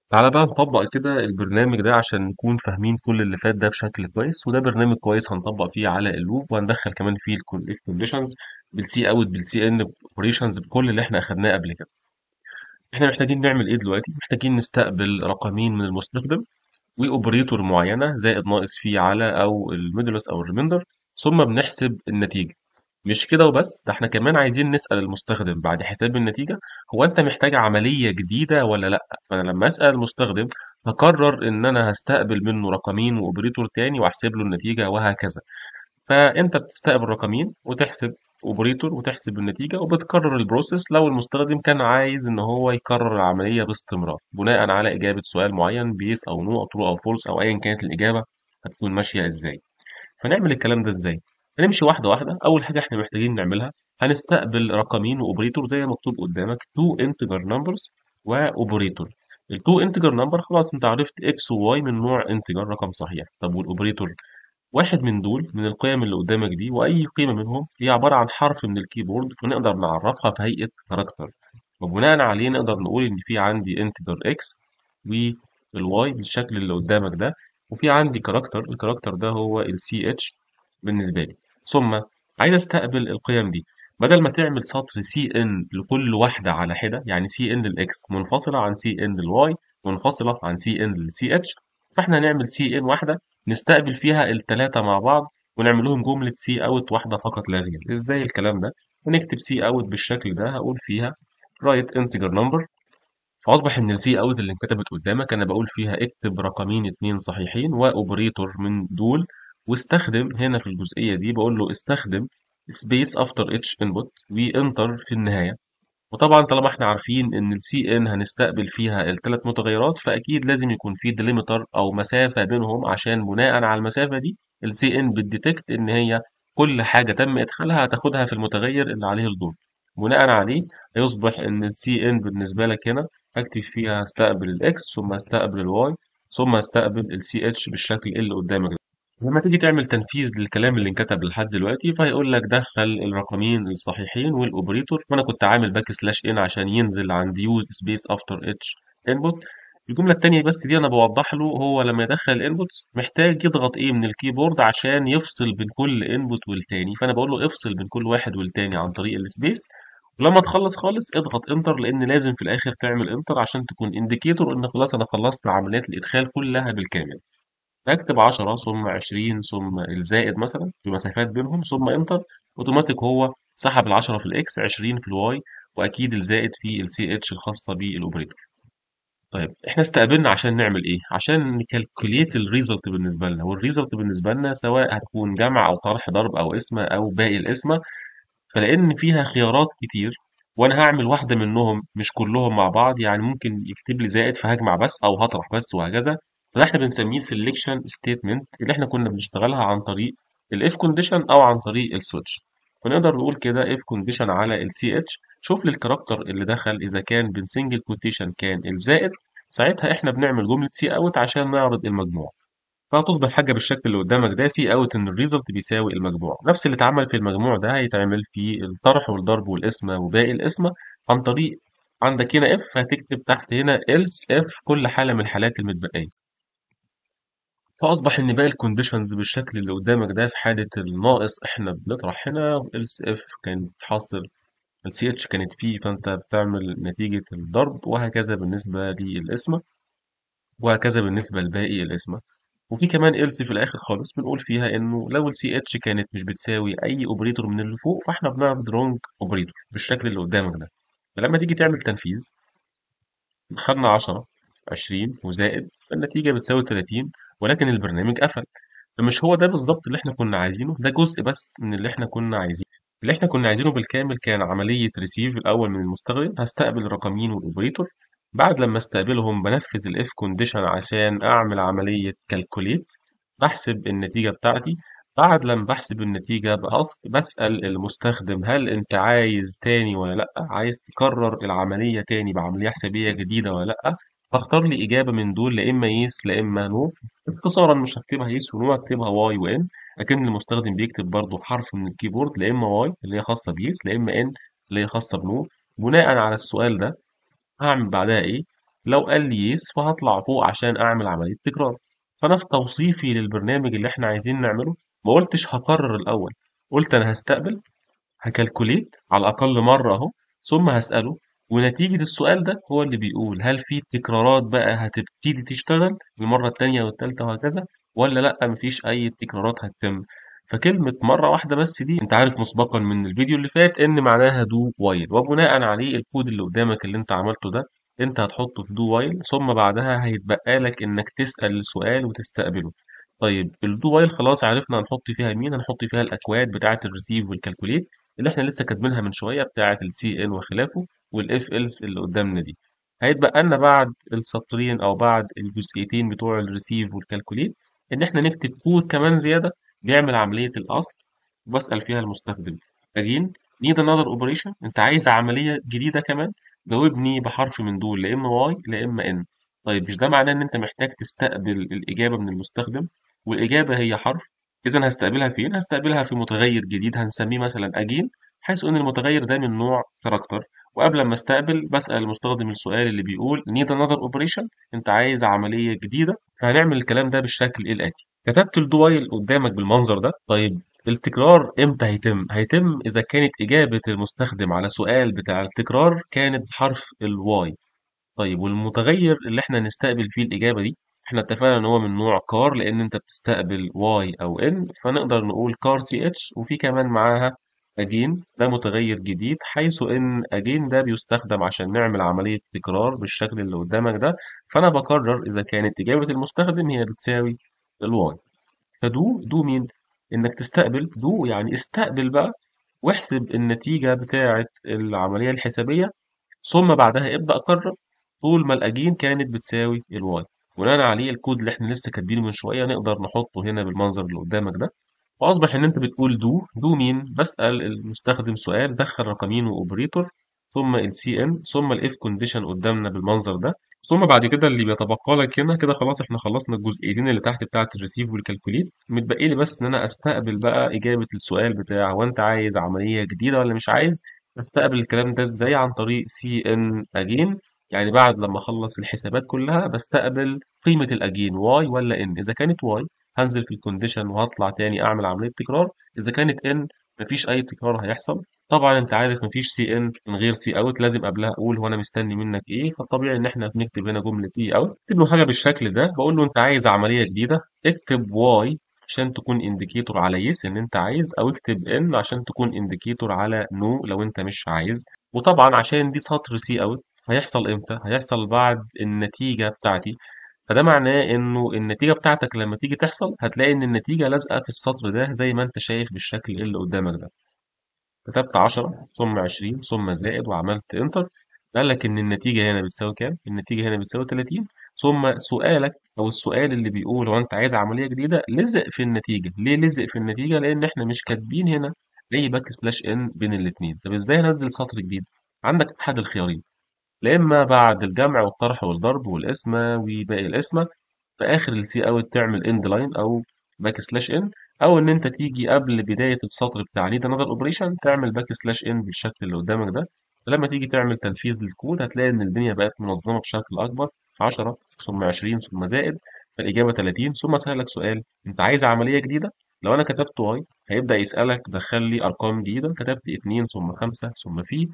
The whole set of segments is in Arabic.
تعالى بقى نطبق كده البرنامج ده عشان نكون فاهمين كل اللي فات ده بشكل كويس. وده برنامج كويس هنطبق فيه على اللوب، وهندخل كمان فيه الكونف كونديشنز بالسي اوت بالسي ان اوبريشنز بكل اللي احنا اخدناه قبل كده. احنا محتاجين نعمل ايه دلوقتي؟ محتاجين نستقبل رقمين من المستخدم واوبريتور معينه زائد ناقص فيه على او المودولس او الريميندر، ثم بنحسب النتيجه. مش كده وبس، ده احنا كمان عايزين نسأل المستخدم بعد حساب النتيجة: هو انت محتاج عملية جديدة ولا لا؟ فانا لما اسأل المستخدم هقرر ان انا هستقبل منه رقمين واوبريتور تاني واحسب له النتيجة وهكذا. فانت بتستقبل رقمين وتحسب اوبريتور وتحسب النتيجة وبتكرر البروسيس لو المستخدم كان عايز ان هو يكرر العملية باستمرار بناء على اجابة سؤال معين بيس او نو او ترو او فولس او ايا كانت الاجابة هتكون ماشية ازاي. فنعمل الكلام ده ازاي؟ هنمشي واحده واحده. اول حاجه احنا محتاجين نعملها هنستقبل رقمين واوبريتور زي ما مكتوب قدامك: تو انتجر نمبرز واوبريتور. التو انتجر نمبر خلاص انت عرفت اكس وواي من نوع انتجر رقم صحيح. طب والاوبريتور؟ واحد من دول من القيم اللي قدامك دي واي قيمه منهم هي عباره عن حرف من الكيبورد ونقدر نعرفها في هيئه كاركتر، وبناء عليه نقدر نقول ان في عندي انتجر اكس والواي بالشكل اللي قدامك ده، وفي عندي كاركتر. الكاركتر ده هو السي اتش بالنسبه لي. ثم عايز استقبل القيم دي. بدل ما تعمل سطر سي ان لكل واحده على حده، يعني سي ان للاكس منفصله عن سي ان للواي منفصله عن سي ان للسي اتش، فاحنا نعمل سي ان واحده نستقبل فيها التلاتة مع بعض ونعمل لهم جملة سي اوت واحدة فقط لا غير. ازاي الكلام ده؟ ونكتب سي اوت بالشكل ده، هقول فيها رايت انتجر نمبر. فاصبح ان السي اوت اللي انكتبت قدامك انا بقول فيها اكتب رقمين اتنين صحيحين واوبريتور من دول، واستخدم هنا في الجزئية دي بقول له استخدم سبيس افتر اتش انبوت وانتر في النهاية. وطبعا طالما احنا عارفين ان السي ان هنستقبل فيها الثلاث متغيرات فاكيد لازم يكون في ديليمتر او مسافه بينهم، عشان بناء على المسافه دي السي ان بتديتكت ان هي كل حاجه تم ادخالها هتاخدها في المتغير اللي عليه الدور. بناء عليه هيصبح ان السي ان بالنسبه لك هنا هكتب فيها هستقبل الاكس ثم هستقبل الواي ثم هستقبل السي اتش بالشكل اللي قدامك ده. لما تيجي تعمل تنفيذ للكلام اللي انكتب لحد دلوقتي فهيقول لك دخل الرقمين الصحيحين والاوبريتور، وانا كنت عامل باك سلاش ان عشان ينزل عند يوز سبيس افتر اتش انبوت. الجمله التانيه بس دي انا بوضح له هو لما يدخل الانبوتس محتاج يضغط ايه من الكيبورد عشان يفصل بين كل انبوت والتاني، فانا بقول له افصل بين كل واحد والتاني عن طريق السبيس. ولما تخلص خالص اضغط انتر، لان لازم في الاخر تعمل انتر عشان تكون انديكيتور ان خلاص انا خلصت عمليات الادخال كلها بالكامل. فاكتب 10 ثم 20 ثم الزائد مثلا بمسافات بينهم ثم انتر. اوتوماتيك هو سحب ال10 في الاكس 20 في الواي واكيد الزائد في السي اتش الخاصه بالاوبريتور. طيب احنا استقبلنا عشان نعمل ايه؟ عشان نكالكوليت الريزلت بالنسبه لنا، والريزلت بالنسبه لنا سواء هتكون جمع او طرح ضرب او قسمه او باقي القسمه، فلان فيها خيارات كتير وانا هعمل واحده منهم مش كلهم مع بعض، يعني ممكن يكتب لي زائد فهجمع بس او هطرح بس وهكذا. فده احنا بنسميه سelection statement اللي احنا كنا بنشتغلها عن طريق الاف كونديشن او عن طريق السويتش. فنقدر نقول كده اف كونديشن على السي اتش شوف لي الكاركتر اللي دخل، اذا كان بين سنجل كوتيشن كان الزائد ساعتها احنا بنعمل جمله سي اوت عشان نعرض المجموع. فهتصبح حاجة بالشكل اللي قدامك ده سي اوت ان الريزلت بيساوي المجموع. نفس اللي اتعمل في المجموع ده هيتعمل في الطرح والضرب والقسمة وباقي القسمة عن طريق عندك هنا اف هتكتب تحت هنا else اف كل حالة من الحالات المتبقية. فأصبح إن باقي الكونديشنز بالشكل اللي قدامك ده في حالة الناقص احنا بنطرح هنا else اف كانت حاصل السي اتش كانت فيه فانت بتعمل نتيجة الضرب، وهكذا بالنسبة للقسمة وهكذا بالنسبة لباقي القسمة. وفي كمان إلس في الآخر خالص بنقول فيها إنه لو السي اتش كانت مش بتساوي أي أوبريتور من اللي فوق فإحنا بنعرض رونج أوبريتور بالشكل اللي قدامك ده. فلما تيجي تعمل تنفيذ دخلنا 10 20 وزائد فالنتيجة بتساوي 30، ولكن البرنامج قفل. فمش هو ده بالظبط اللي إحنا كنا عايزينه، ده جزء بس من اللي إحنا كنا عايزينه. اللي إحنا كنا عايزينه بالكامل كان عملية ريسيف الأول من المستخدم، هستقبل الرقمين والأوبريتور. بعد لما استقبلهم بنفذ الاف كونديشن عشان اعمل عملية كالكوليت بحسب النتيجة بتاعتي. بعد لما بحسب النتيجة بسأل المستخدم هل انت عايز تاني ولا لأ، عايز تكرر العملية تاني بعملية حسابية جديدة ولا لأ. فاختار لي إجابة من دول، لا إما يس لا إما نو. اختصارا مش هكتبها يس ونو، هكتبها واي وإن، لكن المستخدم بيكتب برضه حرف من الكيبورد، لا إما واي اللي هي خاصة بيس لا إما إن اللي هي خاصة بنو. بناء على السؤال ده هعمل بعدها إيه؟ لو قال لي يس فهطلع فوق عشان اعمل عمليه تكرار. فانا في توصيفي للبرنامج اللي احنا عايزين نعمله ما قلتش هكرر الاول، قلت انا هستقبل، هكالكوليت على الأقل مرة أهو، ثم هسأله، ونتيجة السؤال ده هو اللي بيقول هل في تكرارات بقى هتبتدي تشتغل المرة التانية والتالتة وهكذا، ولا لأ مفيش أي تكرارات هتتم. فكلمة مرة واحدة بس دي أنت عارف مسبقا من الفيديو اللي فات إن معناها دو وايل، وبناء عليه الكود اللي قدامك اللي أنت عملته ده أنت هتحطه في دو وايل، ثم بعدها هيتبقى لك إنك تسأل السؤال وتستقبله. طيب الدو وايل خلاص عرفنا هنحط فيها مين، هنحط فيها الأكواد بتاعة الريسيف والكالكوليت اللي احنا لسه كاتبينها من شويه بتاعه السي ان وخلافه، والاف إلس اللي قدامنا دي. هيتبقى لنا بعد السطرين او بعد الجزئيتين بتوع الريسيف والكالكوليت ان احنا نكتب كود كمان زياده بيعمل عمليه الاصل، وبسال فيها المستخدم again need another operation، انت عايز عمليه جديده كمان، جاوبني بحرف من دول لا اما واي لا اما ان. طيب مش ده معناه ان انت محتاج تستقبل الاجابه من المستخدم، والاجابه هي حرف، إذا هستقبلها فين؟ هستقبلها في متغير جديد هنسميه مثلا أجين، حيث إن المتغير ده من نوع كاركتر. وقبل ما استقبل بسأل المستخدم السؤال اللي بيقول need another operation، أنت عايز عملية جديدة. فهنعمل الكلام ده بالشكل الآتي: كتبت الدوال قدامك بالمنظر ده. طيب التكرار امتى هيتم؟ هيتم إذا كانت إجابة المستخدم على سؤال بتاع التكرار كانت بحرف الواي. طيب والمتغير اللي احنا نستقبل فيه الإجابة دي احنا اتفقنا ان هو من نوع كار لان انت بتستقبل واي او ان، فنقدر نقول كار سي اتش، وفي كمان معاها اجين ده متغير جديد، حيث ان اجين ده بيستخدم عشان نعمل عملية تكرار بالشكل اللي قدامك ده. فانا بكرر اذا كانت إجابة المستخدم هي بتساوي الواي. فدو مين؟ انك تستقبل دو يعني استقبل بقى، واحسب النتيجة بتاعة العملية الحسابية، ثم بعدها ابدأ كرر طول ما الأجين كانت بتساوي الواي. بناء عليه الكود اللي احنا لسه كاتبينه من شوية نقدر نحطه هنا بالمنظر اللي قدامك ده، وأصبح إن أنت بتقول دو مين؟ بسأل المستخدم سؤال، دخل رقمين وأوبريتور، ثم السي ان، ثم الاف كونديشن قدامنا بالمنظر ده. ثم بعد كده اللي بيتبقى لك هنا كده خلاص احنا خلصنا الجزئيتين اللي تحت بتاعة الريسيف والكالكوليت، متبقي لي بس ان انا استقبل بقى اجابة السؤال بتاع هو انت عايز عملية جديدة ولا مش عايز. استقبل الكلام ده ازاي؟ عن طريق سي ان اجين، يعني بعد لما اخلص الحسابات كلها بستقبل قيمة الاجين واي ولا ان. اذا كانت واي هنزل في الكونديشن وهطلع تاني اعمل عملية تكرار، اذا كانت ان مفيش اي تكرار هيحصل. طبعا انت عارف مفيش سي ان من غير سي اوت، لازم قبلها اقول هو انا مستني منك ايه، فالطبيعي ان احنا بنكتب هنا جمله اي اوت. اكتب له حاجه بالشكل ده، بقول له انت عايز عمليه جديده، اكتب واي عشان تكون انديكيتور على يس ان انت عايز، او اكتب ان عشان تكون انديكيتور على نو لو انت مش عايز. وطبعا عشان دي سطر سي اوت هيحصل امتى؟ هيحصل بعد النتيجه بتاعتي. فده معناه انه النتيجه بتاعتك لما تيجي تحصل هتلاقي ان النتيجه لازقه في السطر ده زي ما انت شايف بالشكل اللي قدامك ده. كتبت 10 ثم 20 ثم زائد وعملت انتر، قال لك ان النتيجه هنا بتساوي كام؟ النتيجه هنا بتساوي 30. ثم سؤالك او السؤال اللي بيقول هو انت عايز عمليه جديده لزق في النتيجه. ليه لزق في النتيجه؟ لان احنا مش كاتبين هنا اي باك سلاش ان بين الاثنين. طب ازاي انزل سطر جديد؟ عندك احد الخيارين: لا اما بعد الجمع والطرح والضرب والقسمه وباقي القسمه في اخر السي اوت تعمل اند لاين او باك سلاش ان، او ان انت تيجي قبل بدايه السطر بتاع نيد انذر اوبريشن تعمل باك سلاش ان بالشكل اللي قدامك ده. فلما تيجي تعمل تنفيذ للكود هتلاقي ان الدنيا بقت منظمه بشكل اكبر: 10 ثم 20 ثم زائد، فالاجابه 30. ثم سألك سؤال انت عايز عمليه جديده، لو انا كتبت واي هيبدا يسالك دخل لي ارقام جديده، كتبت 2 ثم 5 ثم في،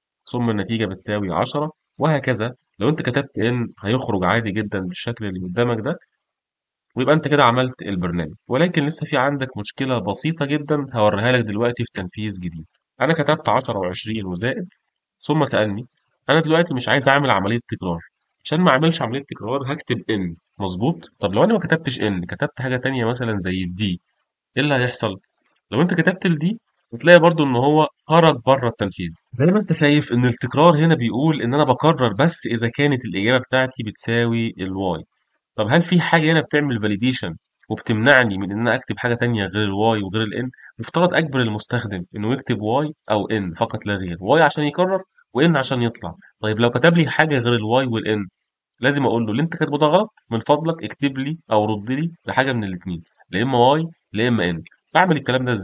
ثم النتيجه بتساوي 10، وهكذا. لو انت كتبت ان هيخرج عادي جدا بالشكل اللي قدامك ده، ويبقى انت كده عملت البرنامج. ولكن لسه في عندك مشكلة بسيطة جدا هوريها لك دلوقتي في تنفيذ جديد. انا كتبت 10 و20 وزائد، ثم سألني انا دلوقتي مش عايز اعمل عملية تكرار. عشان ما اعملش عملية تكرار هكتب ان مظبوط. طب لو انا ما كتبتش ان، كتبت حاجة تانية مثلا زي الدي، ايه اللي هيحصل؟ لو انت كتبت الدي هتلاقي برضو ان هو خرج بره التنفيذ. زي ما انت شايف ان التكرار هنا بيقول ان انا بكرر بس اذا كانت الاجابة بتاعتي بتساوي الواي. طب هل في حاجة هنا بتعمل فاليديشن وبتمنعني من ان انا اكتب حاجة تانية غير الواي وغير الان؟ مفترض اجبر المستخدم انه يكتب واي او ان فقط لا غير، واي عشان يكرر وان عشان يطلع. طيب لو كتب لي حاجة غير الواي والان لازم اقول له اللي انت كاتبه ده غلط، من فضلك اكتب لي او رد لي بحاجة من الاثنين، لا اما واي لا اما ان. فاعمل الكلام ده ازاي؟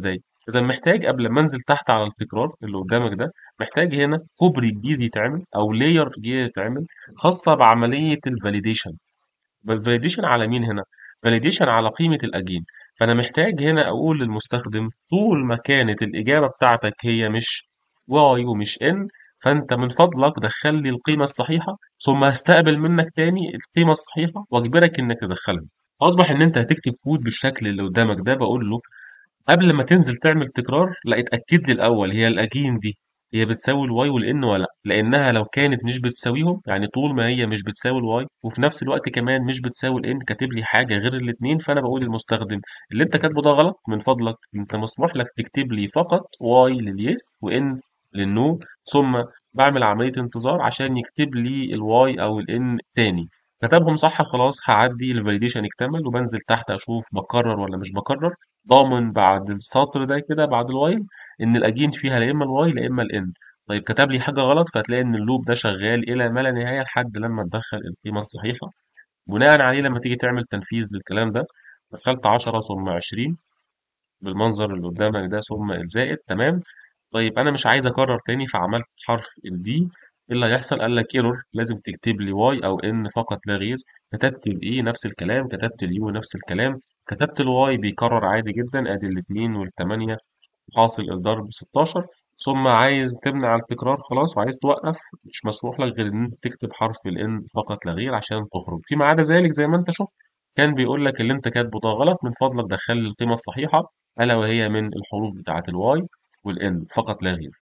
اذا محتاج قبل ما انزل تحت على التكرار اللي قدامك ده، محتاج هنا كوبري جديد يتعمل او لاير جديد يتعمل، خاصه بعمليه الفاليديشن. فالفاليديشن على مين هنا؟ فاليديشن على قيمة الأجين. فأنا محتاج هنا أقول للمستخدم طول ما كانت الإجابة بتاعتك هي مش واي ومش إن، فأنت من فضلك دخل لي القيمة الصحيحة، ثم هستقبل منك تاني القيمة الصحيحة وأجبرك إنك تدخلها. أصبح إن أنت هتكتب كود بالشكل اللي قدامك ده. بقول له قبل ما تنزل تعمل تكرار، لا، اتأكد لي الأول هي الأجين دي هي بتساوي الواي والإن ولا لأ، لأنها لو كانت مش بتساويهم، يعني طول ما هي مش بتساوي الواي وفي نفس الوقت كمان مش بتساوي الإن كاتب لي حاجة غير الاتنين، فأنا بقول للمستخدم اللي أنت كاتبه ده غلط، من فضلك أنت مسموح لك تكتب لي فقط واي لليس وإن للنو، ثم بعمل عملية انتظار عشان يكتب لي الواي أو الإن تاني. كتبهم صح، خلاص هعدي الفاليديشن يكتمل وبنزل تحت أشوف بكرر ولا مش بكرر، ضامن بعد السطر ده كده بعد الوايل ان الاجين فيها لا اما الواي لا اما الان. طيب كتب لي حاجه غلط، فهتلاقي ان اللوب ده شغال الى ما لا نهايه لحد لما تدخل القيمه الصحيحه. بناء عليه لما تيجي تعمل تنفيذ للكلام ده، دخلت 10 ثم 20 بالمنظر اللي قدامك ده ثم الزائد، تمام. طيب انا مش عايز اكرر تاني، فعملت حرف الدي. ايه اللي هيحصل؟ قال لك ايرور، لازم تكتب لي واي او ان فقط لا غير. كتبت الاي نفس الكلام، كتبت اليو نفس الكلام، كتبت الواي بيكرر عادي جدا، ادي الاثنين والثمانية حاصل الضرب 16. ثم عايز تمنع التكرار خلاص وعايز توقف، مش مسموح لك غير ان انت تكتب حرف الان فقط لا غير عشان تخرج. فيما عدا ذلك زي ما انت شفت كان بيقول لك اللي انت كاتبه ده غلط، من فضلك دخل لي القيمة الصحيحة، الا وهي من الحروف بتاعة الواي والان فقط لا غير.